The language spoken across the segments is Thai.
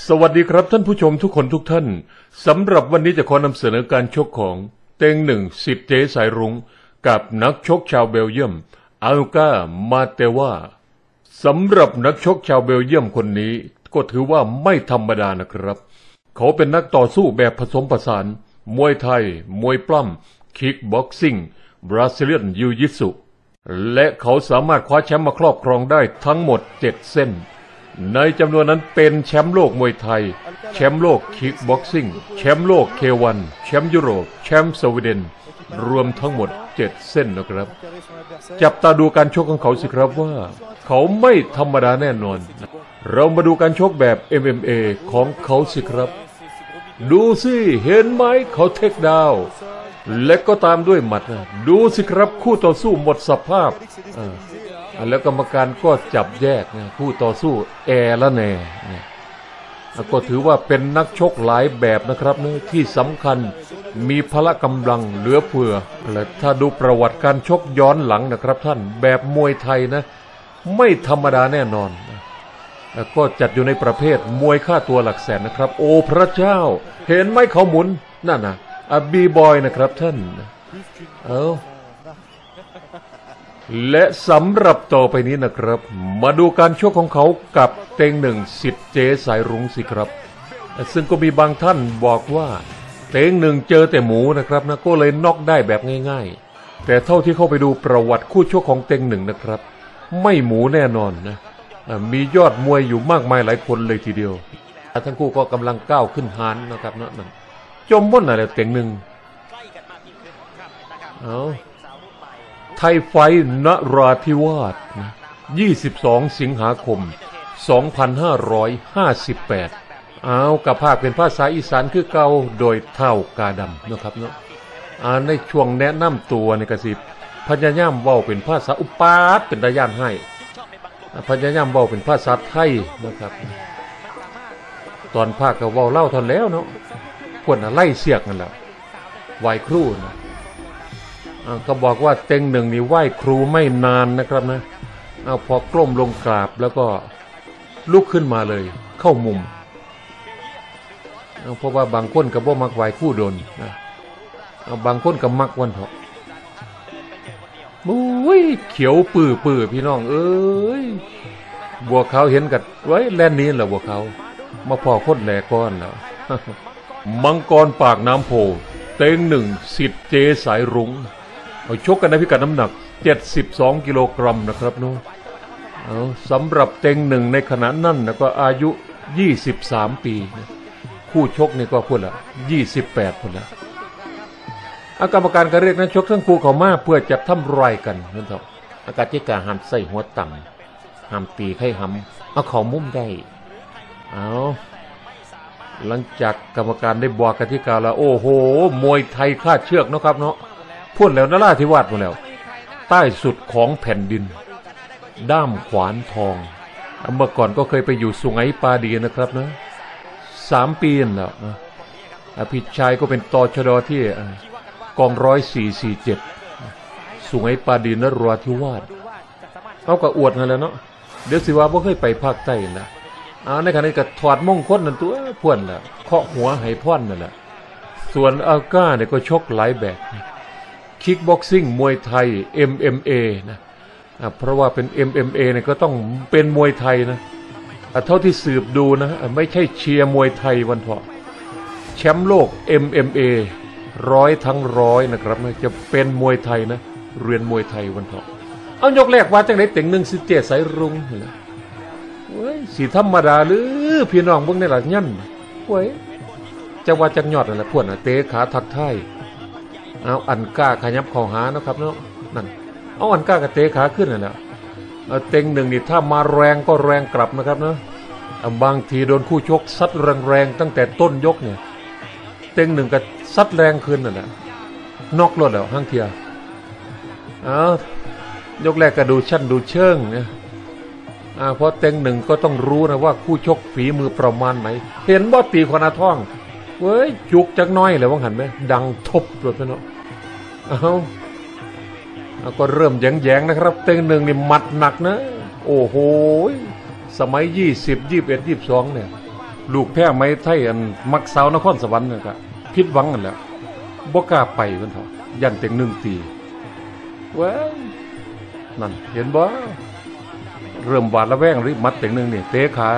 สวัสดีครับท่านผู้ชมทุกคนทุกท่านสำหรับวันนี้จะขอนำเสนอการชกของเต็งหนึ่งสิทธิ์เจสายรุ้งกับนักชกชาวเบลเยียมอัลกามาเตวาสำหรับนักชกชาวเบลเยียมคนนี้ก็ถือว่าไม่ธรรมดานะครับเขาเป็นนักต่อสู้แบบผสมผสานมวยไทยมวยปล้ำคิกบ็อกซิ่งบราซิเลียนยูยิสุและเขาสามารถคว้าแชมป์มาครอบครองได้ทั้งหมด7เส้นในจำนวนนั้นเป็นแชมป์โลกมวยไทยแชมป์โลกคิกบ็อกซิ่งแชมป์โลกK1แชมป์ยุโรปแชมป์สวีเดนรวมทั้งหมด7เส้นนะครับจับตาดูการชกของเขาสิครับว่าเขาไม่ธรรมดาแน่นอนเรามาดูการชกแบบ MMA ของเขาสิครับดูสิเห็นไหมเขาเทคดาวน์และก็ตามด้วยหมัดนะดูสิครับคู่ต่อสู้หมดสภาพแล้วกรรมการก็จับแยกนะคู่ต่อสู้แอร์ละแน่ก็ถือว่าเป็นนักชกหลายแบบนะครับนะที่สำคัญมีพละกำลังเหลือเฟือและถ้าดูประวัติการชกย้อนหลังนะครับท่านแบบมวยไทยนะไม่ธรรมดาแน่นอนก็จัดอยู่ในประเภทมวยค่าตัวหลักแสนนะครับโอ้พระเจ้าเห็นไหมเขาหมุนนั่นนะบีบอยนะครับท่านและสำหรับต่อไปนี้นะครับมาดูการชกของเขากับเต็งหนึ่งสิทธิ์เจสายรุ้งสิครับซึ่งก็มีบางท่านบอกว่าเต็งหนึ่งเจอแต่หมูนะครับนะก็เลยน็อกได้แบบง่ายๆแต่เท่าที่เข้าไปดูประวัติคู่ชกของเต็งหนึ่งนะครับไม่หมูแน่นอนนะมียอดมวยอยู่มากมายหลายคนเลยทีเดียวทั้งคู่ก็กำลังก้าวขึ้นหานนะครับนั่นจมม่นอะไรเต็งหนึ่งไทยไฟนราธิวาส22 สิงหาคม 2558กับภาคเป็นภาษาอีสานคือเก่าโดยเท่ากาดำนะครับเนาะในช่วงแนะนำตัวในกระสิบพญายามเว้าเป็นภาษาอุปาทเป็นตาย่านให้พญายามเว้าเป็นภาษาไทยนะครับตอนภาคก็เว้าเล่าทอนแล้วเนาะพวกไล่เสียกนั่นแหละไหวครูนะก็บอกว่าเต็งหนึ่งนี่ไหว้ครูไม่นานนะครับนะพอกล้มลงกราบแล้วก็ลุกขึ้นมาเลยเข้ามุมเพราะว่าบางคนก็บ่มักไหว้ครูโดนนะบางคนก็มักวันเถาะมุ้ยเขียวปื้อพี่น้องเอ้ยบัวขาวเห็นกัดไว้แล่นนี้แหละบัวขาวมาพอคนแหลก้อนแล้วมังกรปากน้ำโพเต็งหนึ่งสิทธิ์เจสายรุ้งชกกันในพิกัดน้ำหนัก72 กิโลกรัมนะครับน้องสำหรับเต็งหนึ่งในขณะนั้นนะก็อายุ23 ปีคู่ชกนี่ก็พูดละ28พูดละกรรมการก็เรียกนักชกทั้งคู่เข้ามาเพื่อจะทำรายกันนั่นเถอะอากาศที่กาห้ามใส่หัวต่ำห้ามตีให้ห้ำเอาเขามุมได้หลังจากกรรมการได้บอกกติกาแล้วโอ้โหมวยไทยคาดเชือกนะครับเนาะพูดแล้วนราธิวาสหมดแล้วใต้สุดของแผ่นดินด้ามขวานทองเมื่อก่อนก็เคยไปอยู่สุไหงปาดีนะครับนะ3 ปีแล้วพี่ชายก็เป็นตชดที่กอง10447สุไหงปาดีนราธิวาสเขาก็อวดนั่นแหละเนาะเดี๋ยวสิว่าบ่เคยไปภาคใต้นะในขณะนี้ก็ถอดมงคลนั่นตัวพ่วนล่ะเคาะหัวให้พ่อนนั่นแหละส่วนอัลก้าเนี่ยก็ชกหลายแบบคิกบ็อกซิ่งมวยไทย MMA นะเพราะว่าเป็น MMA เนี่ยก็ต้องเป็นมวยไทยนะเท่าที่สืบดูนะไม่ใช่เชียร์มวยไทยวันเถาะแชมป์โลก MMA 100 ทั้ง 100นะครับจะเป็นมวยไทยนะเรียนมวยไทยวันเถาะเอายกแรกว่าจังไหนเต็งหนึ่งสิเจสายรุ้งนะเว้ยสีธรรมดาหรือพี่น้องเบิ่งในหลักยันเว้ยจะว่าจักยอดนั่นแหละพวกเตะขาทักทายอันก้าขยับเข้าหานะครับเนาะนั่นอันก้ากับเตะขาขึ้นนั่นแหละเต็งหนึ่งนี่ถ้ามาแรงก็แรงกลับนะครับเนาะบางทีโดนคู่ชกซัดแรงตั้งแต่ต้นยกเนี่ยเต็งหนึ่งก็ซัดแรงขึ้นนั่นแหละนอกรถแล้วห้างเทียยกแรกก็ดูชั้นดูเชิงเนี่ยเพราะเต็งหนึ่งก็ต้องรู้นะว่าคู่ชกฝีมือประมาณไหนเห็นว่าตีคนอาท่องเว้ยจุกจักน้อยเลยว่าหันไหมดังทบเลยพี่น้องก็เริ่มแยงนะครับเต็งหนึ่งนี่หมัดหนักนะโอ้โหสมัย20 21 22เนี่ยลูกแพ้ไม้ไทยอันมักสาวนครสวรรค์นะครับผิดหวังกันแล้วบ่กล้าไปเพิ่นเถาะยันเต็งหนึ่งตีเว้ยนั่นเห็นบ่เริ่มหวาดระแวงหรือมัดเต็งหนึ่งนี่เตะขา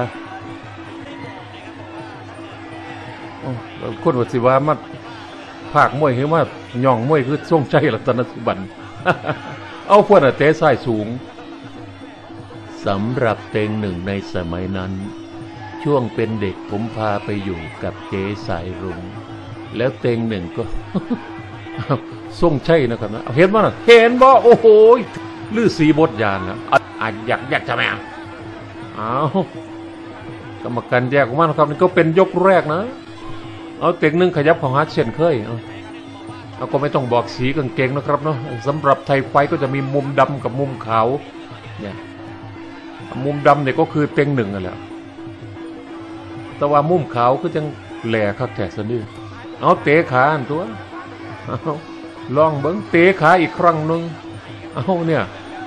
คนว่าสิว่ามาภาคมวยคือว่าย่องมวยคือทรงใจรัตนสุบัน เอาพวกน่ะเตะซ้ายสูงสำหรับเต็งหนึ่งในสมัยนั้นช่วงเป็นเด็กผมพาไปอยู่กับเจ๊สายรุ้งแล้วเต็งหนึ่งก็ ทรงใช่นะครับนะเห็นบ่น่ะเห็นบ่โอ้โหลือสีบทยานนะอยากจะแม่เอากรรมการแยกออกมาครับนี่ก็เป็นยกแรกนะเอาเต็งหนึ่งขยับของฮาร์ดเช่นเคยเอาก็ไม่ต้องบอกสีกางเกงนะครับเนาะสำหรับไทยไฟก็จะมีมุมดำกับมุมขาวเนี่ยมุมดำเนี่ยก็คือเต็งหนึ่งนั่นแหละแต่ว่ามุมขาวก็จังแหล่คักแท้ซะนี่เอาเตะขาอันตัวเอาลองเบิ้งเตะขาอีกครั้งหนึ่งเอาเนี่ย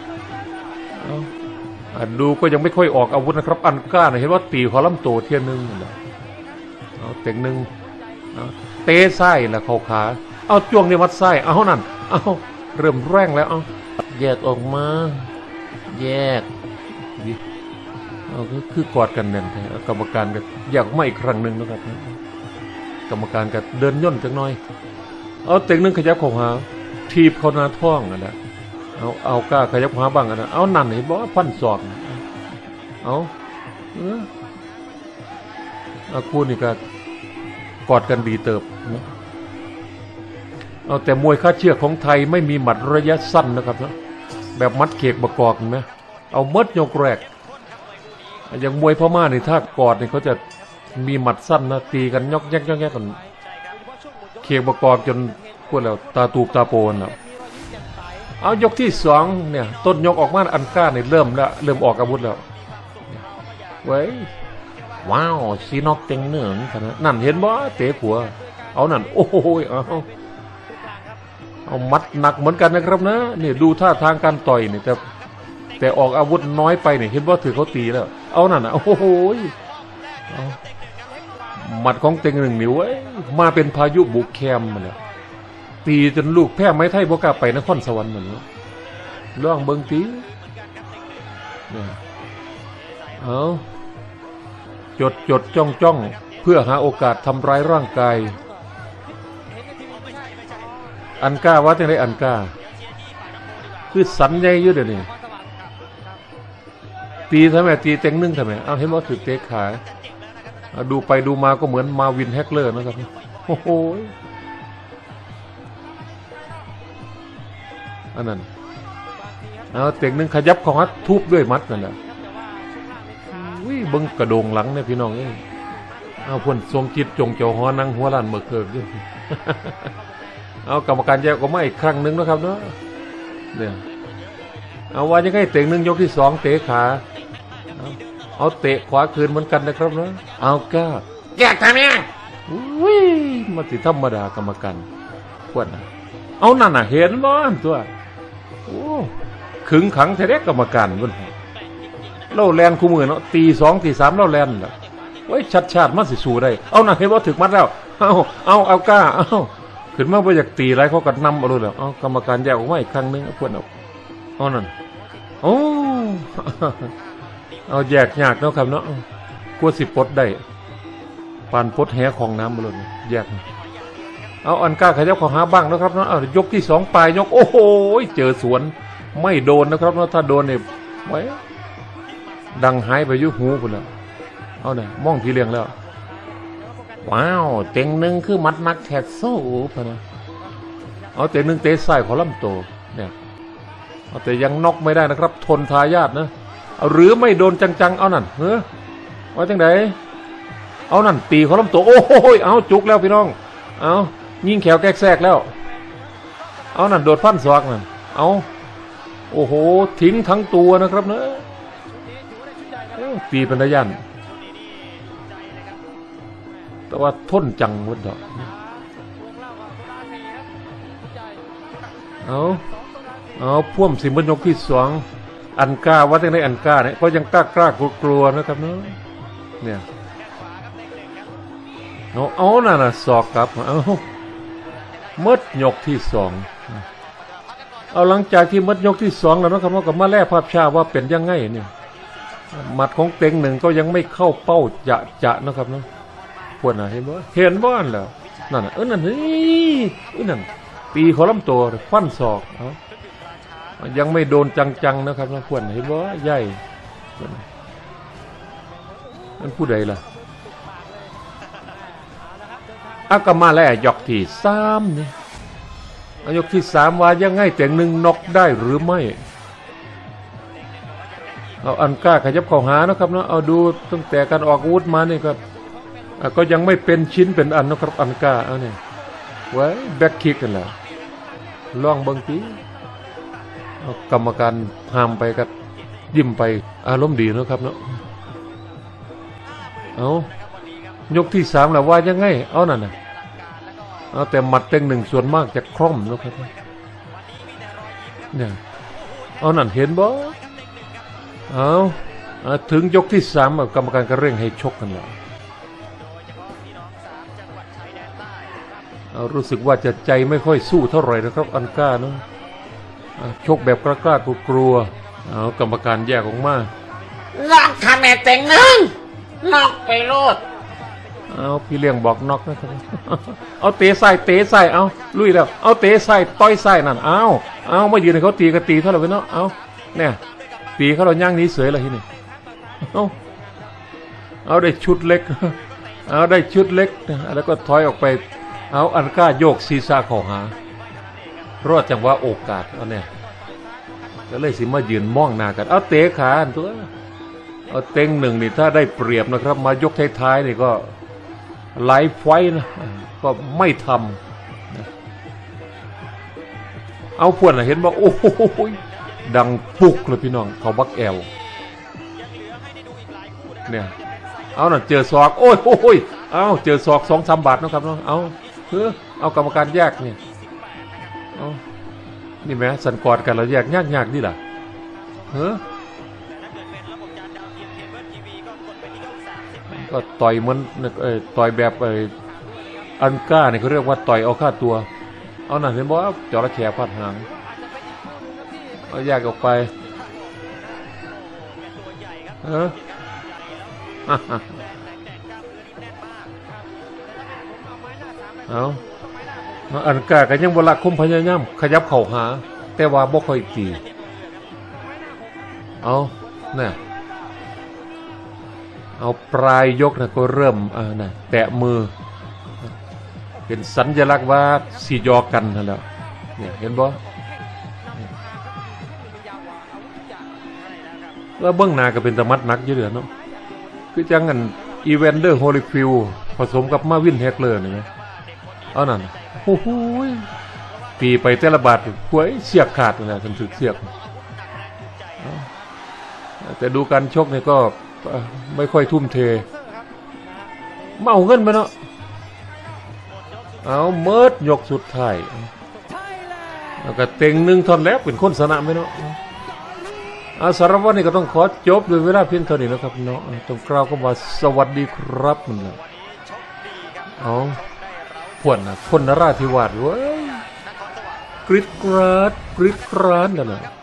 เอาดูก็ยังไม่ค่อยออกอาวุธนะครับอันก้าเห็นว่าตีขอลำโตเทียนหนึ่งนั่นแหละเอาเต็งหนึ่งเตะไส้ละเขาขาเอาจ้วงนี่มัดไส้เอานั่นเอาเริ่มแรงแล้วเอาแยกออกมาแยกเอาคือกอดกันแน่นแท้กรรมการก็อยากไม่อีกครั้งหนึ่งนะครับกรรมการก็เดินย่นจังน้อยเอาเต็งหนึ่งขยับเข้าหาทีบเขาหน้าท้องนั่นแหละเอากล้าขยับหาบ้างนะเอานั่นเห็นบอกว่าพันศอกเอาคู่นี่ก็กอดกันดีเติบเอาแต่มวยคาดเชือกของไทยไม่มีหมัดระยะสั้นนะครับนะแบบมัดเขกบกอกเห็นไหมเอามัดยกแรกอย่างมวยพม่านี่ถ้ากอดนี่เขาจะมีหมัดสั้นนะตีกันยกแยกกันเขกบกอกจนพวกเราตาตูบตาโปนแล้วเอายกที่สองเนี่ยต้นยกออกมาอันก้าเนี่ยเริ่มออกอาวุธแล้วเว้ยว้าวซีน็อกเต็งเนื้อนั่นเห็นบ่เตะหัวเอานั่นโอ้โหเอามัดหนักเหมือนกันนะครับนะนี่ดูท่าทางการต่อยนี่แต่ออกอาวุธน้อยไปเนี่ยเห็นว่าถือเขาตีแล้วเอานั่นโอ้โหหมัดของเต็งหนึ่งนิ้วมาเป็นพายุบุกแคมมาแล้วตีจนลูกแพ้ไม้ไทยบ่กล้าไปนครสวรรค์เหมือนว่าล่องเบิ้งตีเอาจดจ้องเพื่อหาโอกาสทำร้ายร่างกายอันก้าว่าจังได๋อันก้าคือสันใหญ่อยู่เดี๋ยวนี้ตีทำไมตีเต็งหนึ่งทำไมเอาเห็นว่าถือเตะขาดูไปดูมาก็เหมือนมาวินแฮกเลอร์นะครับโอ้โหอันนั้นเอาเต็งหนึ่งขยับของฮัดทุบด้วยมัดนั่นแหละวิเบิ้งกระโดงหลังเนี่ยพี่น้องเอาพ่นทรงจิตจงเจ้าหัวนั่งหัวล้านเมื่อเกิดด้วยเอากรรมการแยกก็ไม่อีกครั้งหนึ่งนะครับเนาะเนี่ยเอาว่ายังไงเตะหนึ่งยกที่สองเตะขาเอาเตะขวาคืนเหมือนกันนะครับเนาะเอาก้าแยกทำไมอุ้ยมาติธรรมดากรรมการขวดเอานั่นน่ะเห็นบ่ตัวโอ้ขึงขังแท้ๆกรรมการบนเล่าแลนคู่มือเนาะตีสองตีสามเล่าแลนแหละโอ้ยชาติมันสิสู้ได้เอานั่นเห็นว่าถึกมัดแล้วเอาก้าเอาขึ้นมาบ่อยากตีไรเขากัดนำเอาเลยแล้วเอากรรมการแยกออกมาอีกครั้งนึงเอาขวดเอานั่นโอ้เอาแยกยากเนาะครับเนาะกลัวสิปลดได้ปานปลดแหของน้ำมาเลยแยกเอาอันก้าขยับขอหาบ้างนะครับเนาะยกที่สองปลายยกโอ้โหเจอสวนไม่โดนนะครับเนาะถ้าโดนเนี่ยไว้ดังหายไปยุหูคนละเอาเนี่ยมองทีเลี้ยงแล้วว้าวเต็งหนึ่งคือมัดนักแท็กโซ่พะนะเอาเต็งหนึ่งเตะใส่ขอลำโตเนี่ยเอาแต่ยังน็อกไม่ได้นะครับทนทายาทนะเอาหรือไม่โดนจังๆเอานั่นว่าจังไดเอานั่นตีขอลำโตโอ้ยเอาจุกแล้วพี่น้องเอายิงแขวแก๊กแซกแล้วเอานั่นโดดพันศอกนั่นเอาโอ้โหทิ้งทั้งตัวนะครับเนอะตีเป็นระยะแต่ว่าทนจังวัดดอกเอาพ่วมสิบยกที่สองอันก้าว่าจังได๋อันก้าเนี่ยก็ยังกล้ากลัวนะครับเนอะเนี่ยเอานั่นน่ะศอกกลับเอามดยกที่สองเอาหลังจากที่มดยกที่สองแล้วนะครับว่ากับมาแลภาพชาว่าเป็นยังไงเนี่ยหมัดของเต็งหนึ่งก็ยังไม่เข้าเป้าจะนะครับเนาะพวกน่ะเห็นบ้านแล้วนั่นน่ะนั่นนั่นตีขอลำตัวฟันศอกยังไม่โดนจังๆนะครับนะพวกเห็นบ่ใหญ่นั่นผู้ใดล่ะก็มาแล้วยกที่สามนี่ยกที่สามว่ายังไงแต่งหนึ่งน็อกได้หรือไม่เอาอันก้าขยับเข้าหานะครับเนาะเอาดูตั้งแต่การออกอาวุธมานี่ก็ยังไม่เป็นชิ้นเป็นอันนะครับอันก้าเอาเนี่ยไว้แบ็คคิกกันแล้วลองบางทีกรรมการห้ามไปก็ยิ้มไปอารมณ์ดีนะครับเนาะเอายกที่สามแล้วว่ายังไงเอานั่นน่ะเอาแต่หมัดเต็งหนึ่งส่วนมากจะคล่อมนะครับเนี่ยเอานั่นเห็นบ่เอาถึงยกที่สามกรรมการก็เร่งให้ชกกันแล้วรู้สึกว่าจะใจไม่ค่อยสู้เท่าไหร่นะครับอันก้าเนาะชกแบบกล้ากลัวกรรมการแยกออกมาล็อกทำแม่เต็งหนึ่งล็อกไปโลดพี่เลี้ยงบอกน็อกนะครับเอาเตะใส่เอาลุยแล้วเอาเตะใส่ต่อยใส่นั่นเอามายืนให้เขาตีก็ตีเท่าไหร่ไปเนาะเนี่ยตีเขาเราย่างนี้เสยเลยที่นี่เอาได้ชุดเล็กได้ชุดเล็กแล้วก็ถอยออกไปเอาอันก้าโยกศีรษะเข้าหารอดจังว่าโอกาสเอาเนี่ยก็เลยสิมายืนมองหน้ากันเอาเตะขาตัวเอาเต็งหนึ่งนี่ถ้าได้เปรียบนะครับมายกท้ายๆนี่ก็ไลฟ์ไฟนะก็ไม่ทำเอาพวกน่ะเห็นว่าโอ้โหดังปุกเลยพี่น้องเขาบักแอลเนี่ยเอาน่ะเจอศอกโอ้ยเอาเจอศอก2-3 บาทนะครับน้องเอากรรมการแยกเนี่ยนี่ไหมสันกอดกันแล้วแยกยากนี่แหละก็ต่อยมันต่อยแบบอันก้าเนี่ยเขาเรียกว่าต่อยเอาค่าตัวเอาหน่ะเห็นบ่จระเข้พัดหางเอาแยกออกไปเอาอันก้าก็ยังบลักคุมพยายามขยับเข่าหาแต่ว่าบ่ค่อยตีเอาเนี่ยเอาปลายยกนะก็เริ่มนะแตะมือเป็นสัญลักษณ์ว่าสียอกันนั่นแหละเนี่ยเห็นบ่แล้วเบื้องหน้าก็เป็นตะมัดนักเยอะเนาะคือจังกันอีเวนเดอร์โฮลิฟิลผสมกับมาวินเฮกเลอร์นี่ไหมเอานั่นโอ้โหตีไปแต่ละบาทหวยเสียกขาดเลยจนถึงเสียกแต่ดูการชกเนี่ยก็ไม่ค่อยทุ่มเทเมาเงินไปเนาะเอาเมิดยกสุดท้ายแล้วก็เต็งหนึ่งทอนแล้วเป็นคนชนะไหมเนาะสารวัตรนี่ก็ต้องขอจบด้วยเวลาเพียงเท่านี้นะครับเนาะต้องกล่าวคำว่าสวัสดีครับมันนะพวกน่ะคนนราธิวาสเว้ยกริดกราดนั่นแหละ